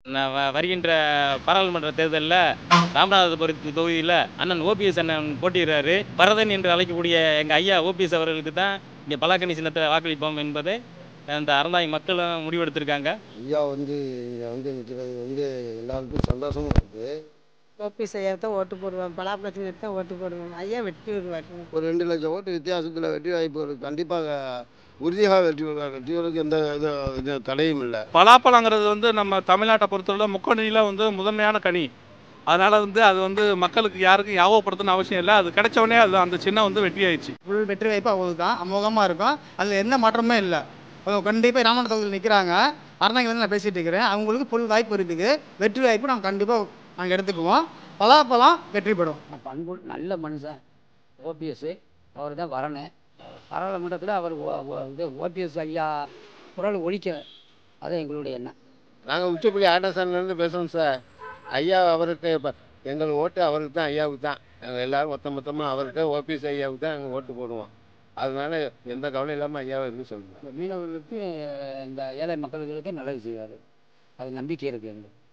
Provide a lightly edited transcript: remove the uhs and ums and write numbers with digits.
வருகின்ற பாராளுமன்ற தேர்தலில் ராமநாதபுரம் தொகுதியில் அண்ணன் ஓபிஎஸ் அண்ணன் போட்டியிடுறாரு. பரதன் என்று அழைக்கக்கூடிய எங்கள் ஐயா ஓபிஎஸ் அவர்களுக்கு தான் இங்கே பலாக்கனி சின்னத்தை வாக்களிப்போம் என்பதை அந்த அறந்தாங்கி மக்களும் முடிவெடுத்திருக்காங்க. ஐயா இங்கே நிற்கிறது எல்லாருக்கும் சந்தோஷமும் இருக்குது. ஓபிஎஸ் ஐயாவை தான் ஓட்டு போடுவோம். பலாப்பழத்துக்கு தான் ஓட்டு போடுவோம். ஐயா வெற்றி வருவார். ஒரு 2 லட்சம் ஓட்டு வித்தியாசத்தில் வெற்றி வாய்ப்பு இருக்குது. கண்டிப்பாக உறுதியாக வெற்றி வருவாங்க. வெற்றி வருவதற்கு எந்த இது தடையும் இல்லை. பலாப்பழங்கிறது நம்ம தமிழ்நாட்டை பொறுத்தவரை முக்கணியில் முதன்மையான கனி. அதனால் அது மக்களுக்கு யாருக்கும் ஞாபகப்படுத்தணும்னு அவசியம் இல்லை. அது கிடைச்ச உடனே அது அந்த சின்னம் வெற்றி ஆயிடுச்சு. ஃபுல் வெற்றி வாய்ப்பு அவங்களுக்கு தான் அமோகமாக இருக்கும். அதில் எந்த மாற்றமே இல்லை. அவங்க கண்டிப்பாக ராமநாத தொகுதியில் நிற்கிறாங்க. அறந்தாங்கி நான் பேசிகிட்டு இருக்கிறேன். அவங்களுக்கு ஃபுல் வாய்ப்பு இருக்குது. வெற்றி வாய்ப்பு நாங்கள் கண்டிப்பாக நாங்கள் எடுத்துக்குவோம். பலாப்பழம் வெற்றி பெறும். பண்பு நல்ல மனுஷன் ஓபிஎஸ், அவர் தான் வரணும். பாராளுமன்றத்தில் அவர் ஓபிஎஸ் ஐயா குரல் ஒழிக்க, அதான் எங்களுடைய எண்ணம். நாங்கள் உச்சப்புள்ளி ஆட்டசானிலேருந்து பேசுகிறோம் சார். ஐயா அவருக்கு எங்கள் ஓட்டு அவருக்கு தான், ஐயாவுக்கு தான். நாங்கள் எல்லோரும் மொத்தமாக அவர்கிட்ட ஓபிஎஸ் ஐயாவுக்கு தான் நாங்கள் ஓட்டு போடுவோம். அதனால எந்த கவலை இல்லாமல் ஐயாவை இருந்து சொல்லுங்கள். மீனவர்களுக்கு இந்த ஏழை மக்களுக்கு நல்லது செய்வார். அது நம்பிக்கை இருக்குது எங்களுக்கு.